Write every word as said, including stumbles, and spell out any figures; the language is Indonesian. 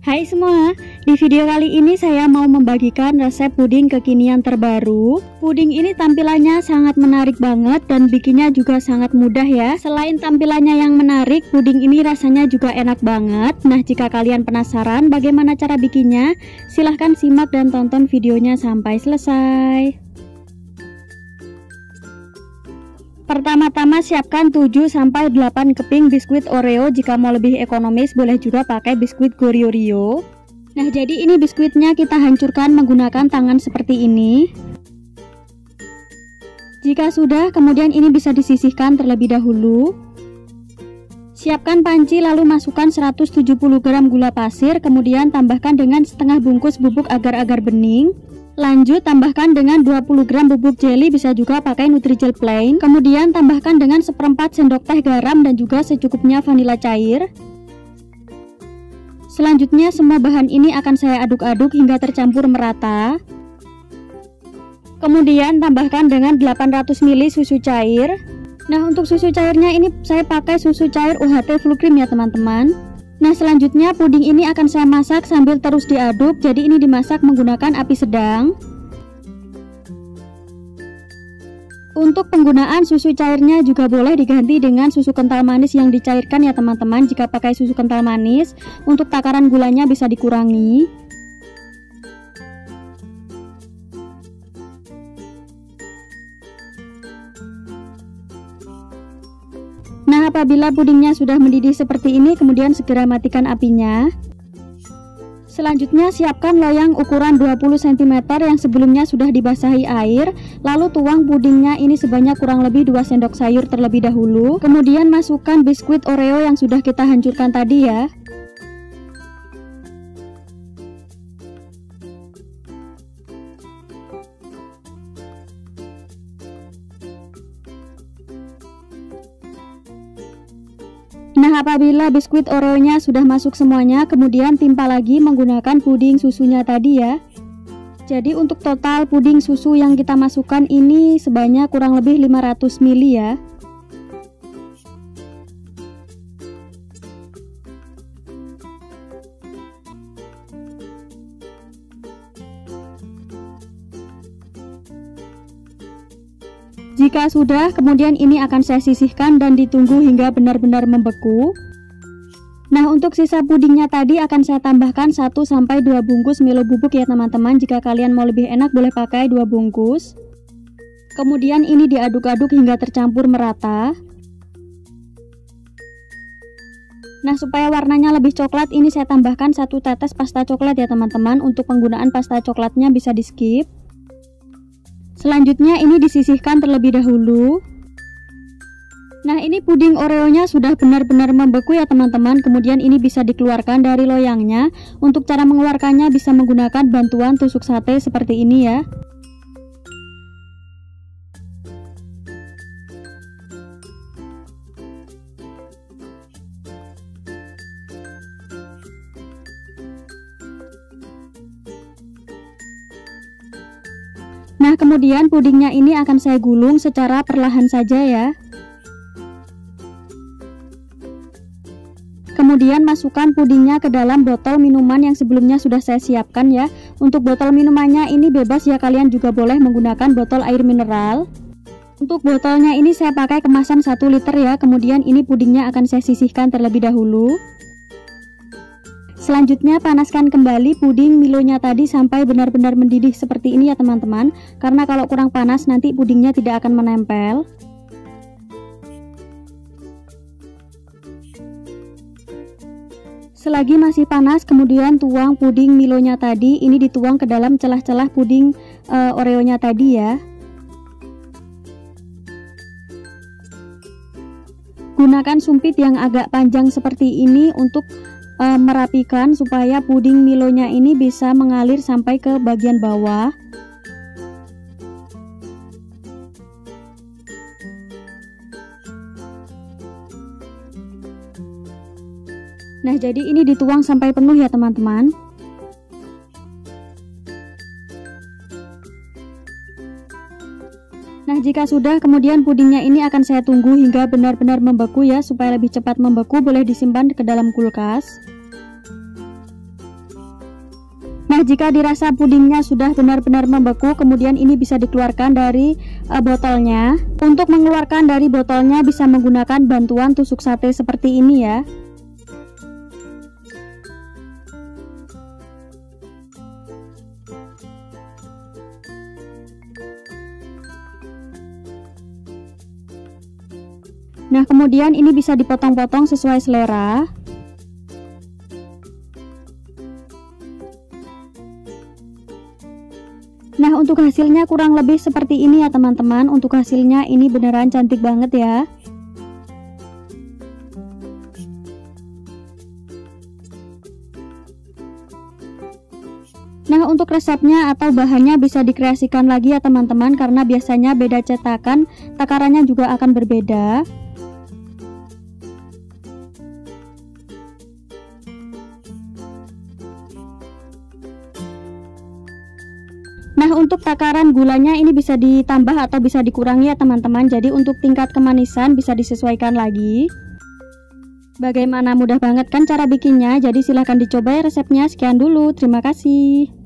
Hai semua, di video kali ini saya mau membagikan resep puding kekinian terbaru. Puding ini tampilannya sangat menarik banget dan bikinnya juga sangat mudah ya. Selain tampilannya yang menarik, puding ini rasanya juga enak banget. Nah, jika kalian penasaran bagaimana cara bikinnya, silahkan simak dan tonton videonya sampai selesai. Pertama-tama siapkan tujuh sampai delapan keping biskuit Oreo. Jika mau lebih ekonomis boleh juga pakai biskuit Goryo Rio. Nah, jadi ini biskuitnya kita hancurkan menggunakan tangan seperti ini. Jika sudah, kemudian ini bisa disisihkan terlebih dahulu. Siapkan panci lalu masukkan seratus tujuh puluh gram gula pasir, kemudian tambahkan dengan setengah bungkus bubuk agar-agar bening. Lanjut tambahkan dengan dua puluh gram bubuk jelly, bisa juga pakai Nutrijel plain. Kemudian tambahkan dengan seperempat sendok teh garam dan juga secukupnya vanila cair. Selanjutnya semua bahan ini akan saya aduk-aduk hingga tercampur merata. Kemudian tambahkan dengan delapan ratus mililiter susu cair. Nah, untuk susu cairnya ini saya pakai susu cair U H T full cream ya teman-teman. Nah, selanjutnya puding ini akan saya masak sambil terus diaduk. Jadi ini dimasak menggunakan api sedang. Untuk penggunaan susu cairnya juga boleh diganti dengan susu kental manis yang dicairkan ya teman-teman. Jika pakai susu kental manis, untuk takaran gulanya bisa dikurangi. Nah, apabila pudingnya sudah mendidih seperti ini, kemudian segera matikan apinya. Selanjutnya siapkan loyang ukuran dua puluh sentimeter yang sebelumnya sudah dibasahi air. Lalu tuang pudingnya ini sebanyak kurang lebih dua sendok sayur terlebih dahulu. Kemudian masukkan biskuit Oreo yang sudah kita hancurkan tadi ya. Nah, apabila biskuit Oreo-nya sudah masuk semuanya, kemudian timpa lagi menggunakan puding susunya tadi ya. Jadi untuk total puding susu yang kita masukkan ini sebanyak kurang lebih lima ratus mililiter ya. Jika sudah, kemudian ini akan saya sisihkan dan ditunggu hingga benar-benar membeku. Nah, untuk sisa pudingnya tadi akan saya tambahkan satu sampai dua bungkus Milo bubuk ya teman-teman. Jika kalian mau lebih enak boleh pakai dua bungkus. Kemudian ini diaduk-aduk hingga tercampur merata. Nah, supaya warnanya lebih coklat, ini saya tambahkan satu tetes pasta coklat ya teman-teman. Untuk penggunaan pasta coklatnya bisa di skip. Selanjutnya ini disisihkan terlebih dahulu. Nah, ini puding Oreo-nya sudah benar-benar membeku ya teman-teman. Kemudian ini bisa dikeluarkan dari loyangnya. Untuk cara mengeluarkannya bisa menggunakan bantuan tusuk sate seperti ini ya. Nah, kemudian pudingnya ini akan saya gulung secara perlahan saja ya. Kemudian masukkan pudingnya ke dalam botol minuman yang sebelumnya sudah saya siapkan ya. Untuk botol minumannya ini bebas ya, kalian juga boleh menggunakan botol air mineral. Untuk botolnya ini saya pakai kemasan satu liter ya. Kemudian ini pudingnya akan saya sisihkan terlebih dahulu. Selanjutnya panaskan kembali puding Milonya tadi sampai benar-benar mendidih seperti ini ya teman-teman. Karena kalau kurang panas nanti pudingnya tidak akan menempel. Selagi masih panas, kemudian tuang puding Milonya tadi. Ini dituang ke dalam celah-celah puding uh, Oreo-nya tadi ya. Gunakan sumpit yang agak panjang seperti ini untuk E, merapikan supaya puding Milonya ini bisa mengalir sampai ke bagian bawah. Nah, jadi ini dituang sampai penuh ya teman-teman. Nah, jika sudah, kemudian pudingnya ini akan saya tunggu hingga benar-benar membeku ya. Supaya lebih cepat membeku, boleh disimpan ke dalam kulkas. Nah, jika dirasa pudingnya sudah benar-benar membeku, kemudian ini bisa dikeluarkan dari uh, botolnya. Untuk mengeluarkan dari botolnya bisa menggunakan bantuan tusuk sate seperti ini ya. Nah, kemudian ini bisa dipotong-potong sesuai selera. Nah, untuk hasilnya kurang lebih seperti ini ya teman-teman. Untuk hasilnya ini beneran cantik banget ya. Nah, untuk resepnya atau bahannya bisa dikreasikan lagi ya teman-teman, karena biasanya beda cetakan, takarannya juga akan berbeda. Nah, untuk takaran gulanya ini bisa ditambah atau bisa dikurangi ya teman-teman. Jadi untuk tingkat kemanisan bisa disesuaikan lagi. Bagaimana, mudah banget kan cara bikinnya? Jadi silahkan dicoba ya resepnya. Sekian dulu, terima kasih.